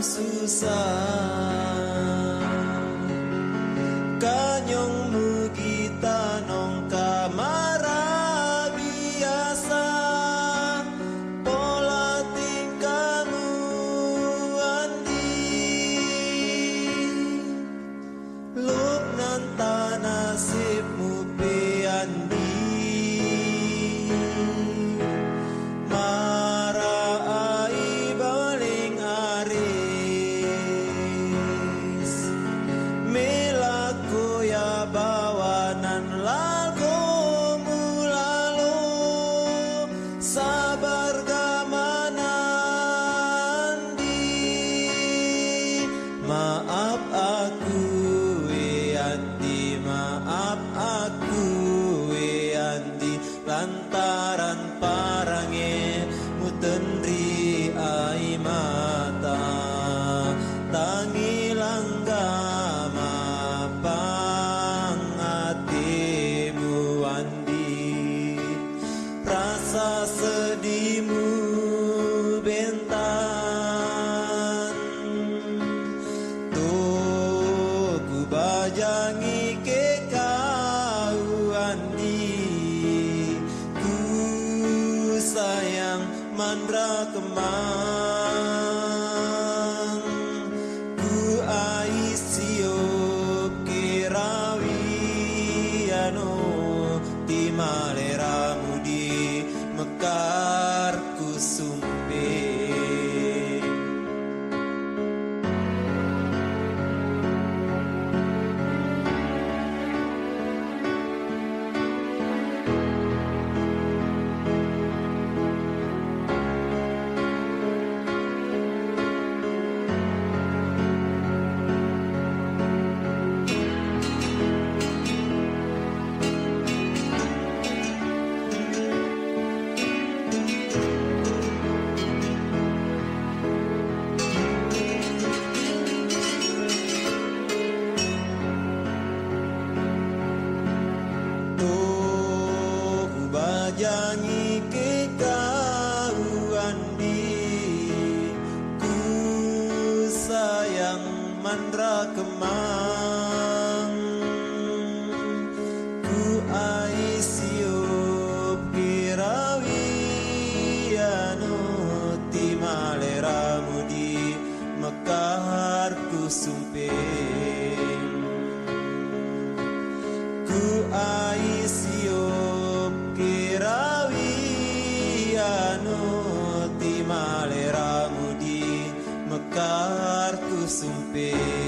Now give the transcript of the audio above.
susah kanyong mugita nong kamara biasa pola tingkahmu andi luk nanta nasibmu pe andi bawanan lagu mulalo sabar gamanandi maaf aku andi maaf aku andi lantaran parange mutendri ai mata tangi langgama hatimu andi rasa sedihmu bentan tuh ku bajangi ke kau andi ku sayang mandra kemang ku aisiop kirawi di maleramu di mekar kusumpe janji ke kau andi ku sayang mandra kemang ku aisiop kirawi anu ti maleramu di mekar ku sumpeng ku aisiop kirawi anu ti maleramu di mekar ku sumpeng